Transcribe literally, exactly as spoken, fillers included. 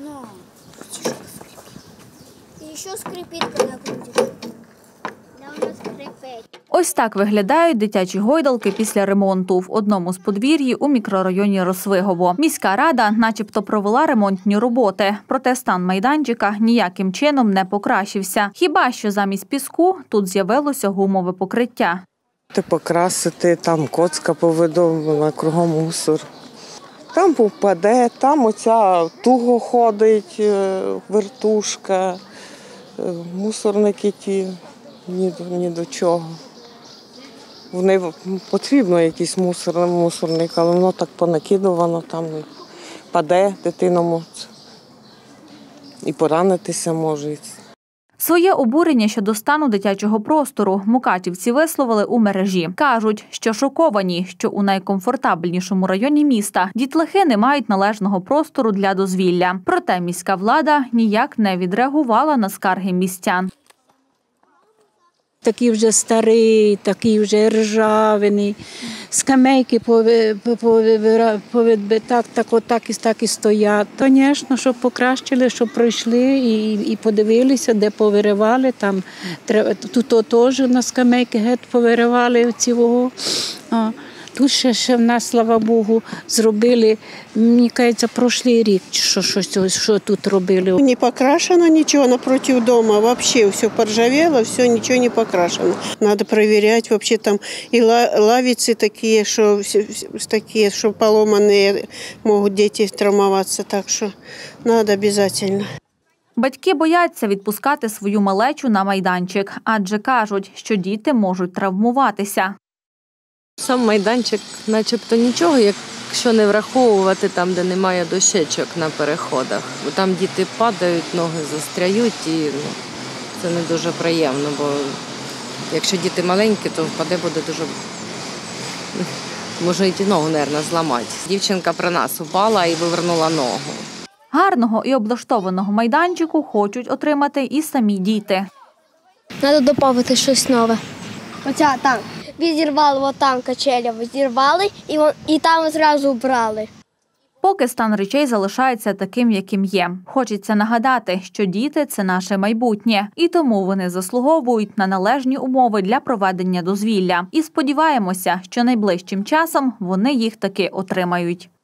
І ще скрипить, коли крутиш. Воно скрипить. Ось так виглядають дитячі гойдалки після ремонту в одному з подвір'ї у мікрорайоні Росвигово. Міська рада начебто провела ремонтні роботи, проте стан майданчика ніяким чином не покращився. Хіба що замість піску тут з'явилося гумове покриття. Покрасити, там коцка повидовбана, кругом мусор. Там попаде, там оця туго ходить, вертушка, мусорники ті, ні, ні до чого. Вони потрібно якийсь мусор, мусорник, але воно так понакидувано, там паде, дитина може і поранитися може. Своє обурення щодо стану дитячого простору мукачівці висловили у мережі. Кажуть, що шоковані, що у найкомфортабельнішому районі міста дітлахи не мають належного простору для дозвілля. Проте міська влада ніяк не відреагувала на скарги містян. Такий вже старий, такий вже ржавений, скамейки так, так, отак і так і стоять. Звісно, щоб покращили, щоб пройшли і, і подивилися, де повиривали. Там, тут теж на скамейки геть повиривали цього. Тут ще, ще в нас, слава Богу, зробили, мені кажеться, прошлий рік, що, що, що тут робили. Не покрашено нічого напротив дому, взагалі все поржавело, все, нічого не покрашено. Треба перевіряти, взагалі там і лавиці такі, що, такі, що поломані, можуть діти травмуватися, так що треба обов'язково. Батьки бояться відпускати свою малечу на майданчик, адже кажуть, що діти можуть травмуватися. Сам майданчик начебто нічого, якщо не враховувати там, де немає дощечок на переходах. Бо там діти падають, ноги застряють і ну, це не дуже приємно, бо якщо діти маленькі, то впаде буде дуже, може і ногу, мабуть, зламати. Дівчинка при нас упала і вивернула ногу. Гарного і облаштованого майданчику хочуть отримати і самі діти. Треба додати щось нове. Оця там. Відірвали, от там качеля відірвали і, і там зразу брали. Поки стан речей залишається таким, яким є. Хочеться нагадати, що діти – це наше майбутнє. І тому вони заслуговують на належні умови для проведення дозвілля. І сподіваємося, що найближчим часом вони їх таки отримають.